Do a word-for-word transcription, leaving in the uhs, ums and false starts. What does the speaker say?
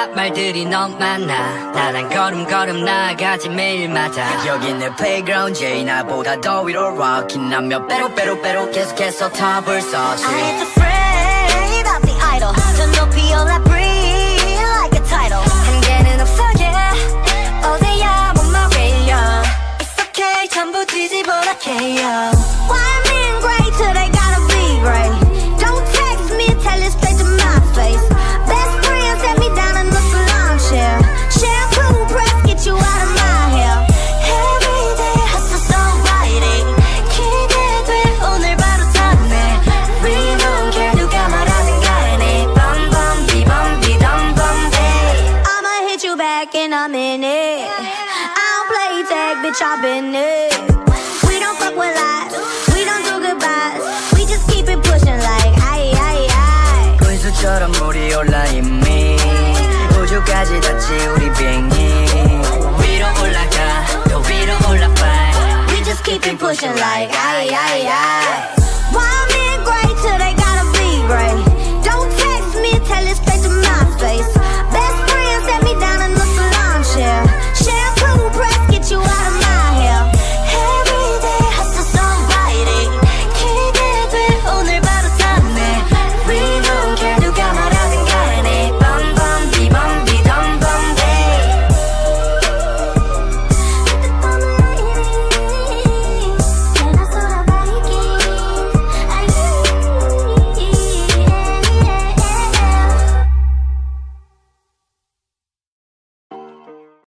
말들이 너무 많아. 나랑 걸음걸음 나아가지 매일마다. 여기는 playground 나보다 더 위로 rockin' 난 몇 배로 배로 배로 계속해서 탑을 쌓지. I ain't afraid of the idol. 저 높이 올라 breathe like a tidal. 한계는 없어 yeah. 어디야 못 막혀. It's okay 전부 뒤집어라 K O. Why I'm being great till they gotta be great. Don't text me, tell it straight to my face. Best friends set me down in the salon chair. Shampoo press get you out of my hair. Every day hustle so writing. 기대돼 오늘 바로 탔네. We don't care 누가 말하는 간에. Bum bum be bum be dum bum day. I'ma hit you back in a minute. I don't play tag, bitch I've been it. We don't fuck with lies. We don't do goodbyes. We just keep it pushing like aye aye aye. 분수처럼 물이 올라 이미 우주까지 닿지 우리 비행기. 위로 올라가 더 위로 올라 fly. We just keep it pushing like aye aye aye. Why